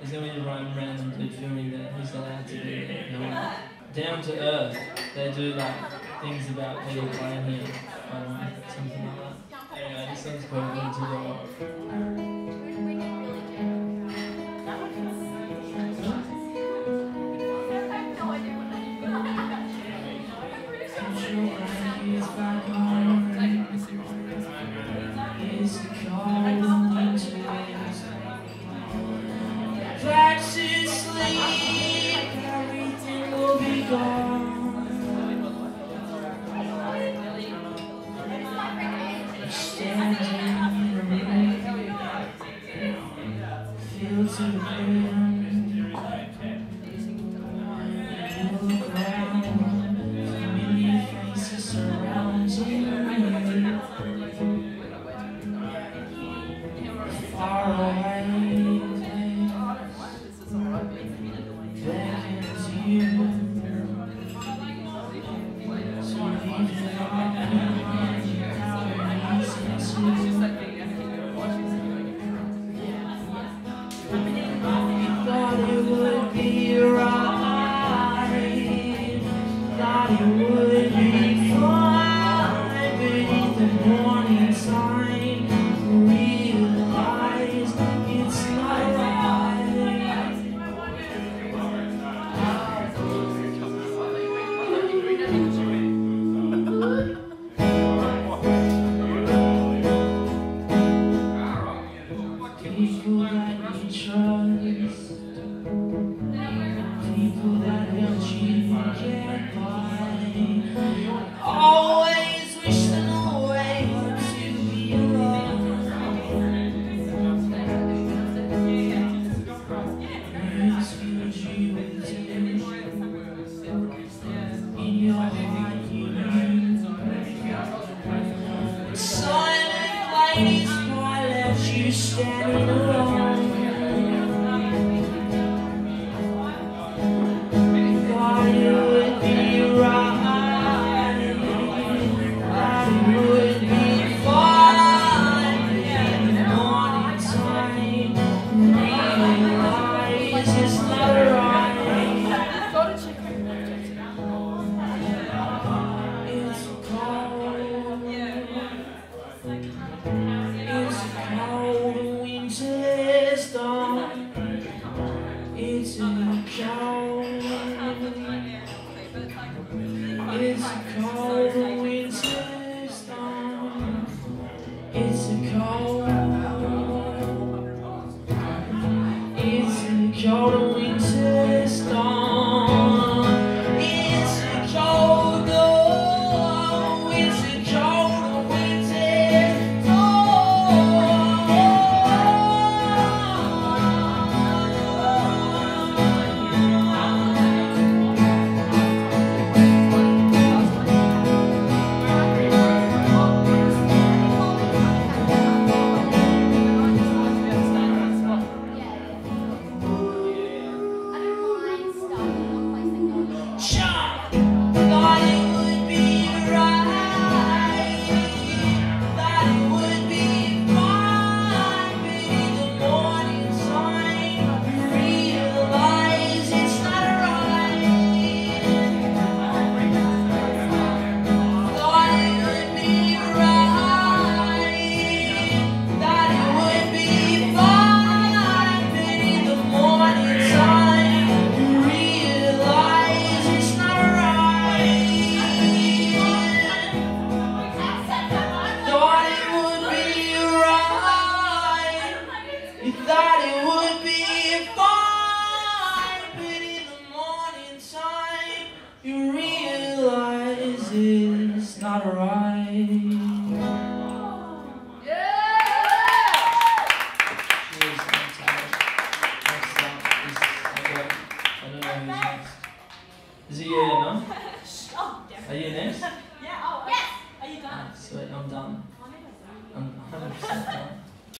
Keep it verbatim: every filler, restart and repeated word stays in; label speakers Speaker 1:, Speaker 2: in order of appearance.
Speaker 1: There's going to be one random dude filming there. He's allowed to do that. No one. Down to Earth, they do like things about people playing here. Um, something like that. Anyway, this one's called Into the World. Back to sleep, everything will be gone. Standing in the rain, feel to the ground. Look around, familiar faces surround you. Far away. Standing alone, thought it would be right, thought it would be fine. In the morning time, realize it's not right. It's cold. It's cold. Winter's dawn. It's a cold. It's a cold winter's dawn. It's a cold. It's a cold winter's dawn. It's a cold. Oh, it's a cold winter's dawn. It's not right. Yeah! Cheers, thanks, Alex. Next up is, I got, I don't know who's next. Is it you, no? Are you next?